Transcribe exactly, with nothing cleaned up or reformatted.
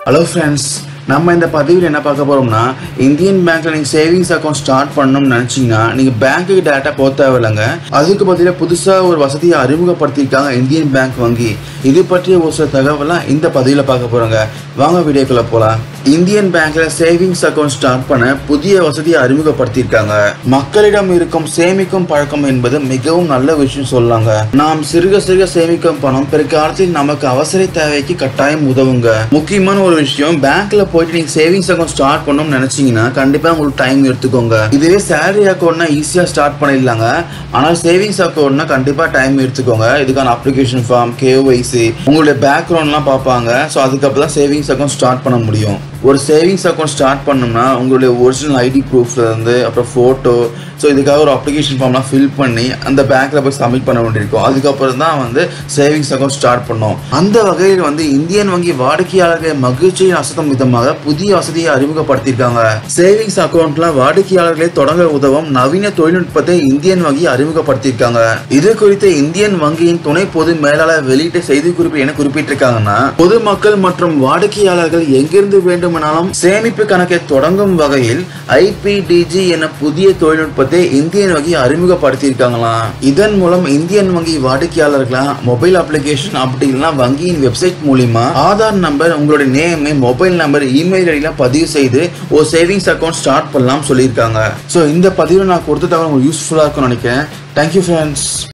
Hello friends, நம்ம இந்த பதிவில் என்ன பார்க்க போறோம்னா இந்தியன் பேங்க்ல நீங்க சேவிங்ஸ் அக்கவுண்ட் ஸ்டார்ட் பண்ணணும்னு நினைச்சீங்கன்னா நீங்க பேங்க்குக்கு டேட்டா போக தேவையில்லைங்க. அதுக்கு பதிலா புதுசா ஒரு வசதியை அறிமுகப்படுத்தியிருக்காங்க இந்தியன் பேங்க் வங்கி. இது பற்றிய ஒரு சில தகவலாம் இந்த பதிவில் பார்க்க போறோங்க. வாங்க வீடியோக்குள்ள போலாம். இந்தியன் பேங்க்ல சேவிங்ஸ் அக்கவுண்ட் ஸ்டார்ட் பண்ண புதிய வசதியை அறிமுகப்படுத்தியிருக்காங்க. மக்களிடம் இருக்கும் சேமிக்கும் பழக்கம் என்பது மிகவும் நல்ல விஷயம் சொல்லாங்க. நாம் சிறுக சிறுக சேமிக்கும் பணம் பிற்காலத்தில் நமக்கு அவசர தேவைக்கு கட்டாயம் உதவுங்க. முக்கியமான ஒரு விஷயம், பேங்க்ல போயிட்டு நீங்க சேவிங்ஸ் அக்கவுண்ட் ஸ்டார்ட் பண்ணணும்னு நினைச்சீங்கன்னா கண்டிப்பா உங்களுக்கு டைம் எடுத்துக்கோங்க. இதுவே சேலரி அக்கவுண்ட்னா ஈஸியா ஸ்டார்ட் பண்ணிடலாங்க. ஆனால் சேவிங்ஸ் அக்கவுண்ட்னா கண்டிப்பா டைம் எடுத்துக்கோங்க. இதுக்கான அப்ளிகேஷன் ஃபார்ம், கேஒய்சி, உங்களுடைய பேக்ரவுண்ட்லாம் பார்ப்பாங்க. ஸோ அதுக்கப்புறம் தான் சேவிங்ஸ் அக்கவுண்ட் ஸ்டார்ட் பண்ண முடியும். ஒரு சேவிங்ஸ் அக்கௌண்ட் ஸ்டார்ட் பண்ணோம்னா உங்களுடைய ஒரிஜினல் ஐடி ப்ரூஃப்ல இருந்து அப்புறம் ஃபோட்டோ, ஸோ இதுக்காக ஒரு அப்ளிகேஷன் ஃபார்ம்லாம் ஃபில் பண்ணி அந்த பேங்க்ல போய் சப்மிட் பண்ண வேண்டியிருக்கும். அதுக்கப்புறம் தான் வந்து சேவிங்ஸ் அக்கௌண்ட் ஸ்டார்ட் பண்ணோம். அந்த வகையில் வந்து இந்தியன் வங்கி வாடிக்கையாளர்களை மகிழ்ச்சியை அசத்தும் விதமாக புதிய வசதியை அறிமுகப்படுத்தியிருக்காங்க. சேவிங்ஸ் அக்கௌண்ட்லாம் வாடிக்கையாளர்களை தொடங்க உதவும் நவீன தொழில்நுட்பத்தை இந்தியன் வங்கி அறிமுகப்படுத்தியிருக்காங்க. இது குறித்து இந்தியன் வங்கியின் துணை பொது மேலாளர் வெளியிட்ட செய்திக்குறிப்பு என குறிப்பிட்டிருக்காங்கன்னா, பொதுமக்கள் மற்றும் வாடிக்கையாளர்கள் எங்கிருந்து வேண்டும் சேமிப்பு கணக்கை தொடங்கும் வகையில் ஐபிடிஜி என புதிய தொழில்நுட்பத்தை இந்தியன் வங்கி அறிமுகப்படுத்தியிருக்காங்களாம். இதன் மூலம் இந்தியன் வங்கி வாடிக்கையாளர்களா மொபைல் அப்ளிகேஷன் அப்படி இல்லைன்னா வங்கியின் வெப்சைட் மூலியமா ஆதார் நம்பர், உங்களுடைய நேம், மொபைல் நம்பர், இமெயில் ஐடிலாம் பதிவு செய்து ஒரு சேவிங்ஸ் அக்கௌண்ட் ஸ்டார்ட் பண்ணலாம் சொல்லியிருக்காங்க. ஸோ இந்த பதிவு நான் கொடுத்த தகவல் உங்களுக்கு யூஸ்ஃபுல்லா இருக்கும்னு நினைக்கிறேன். Thank you friends.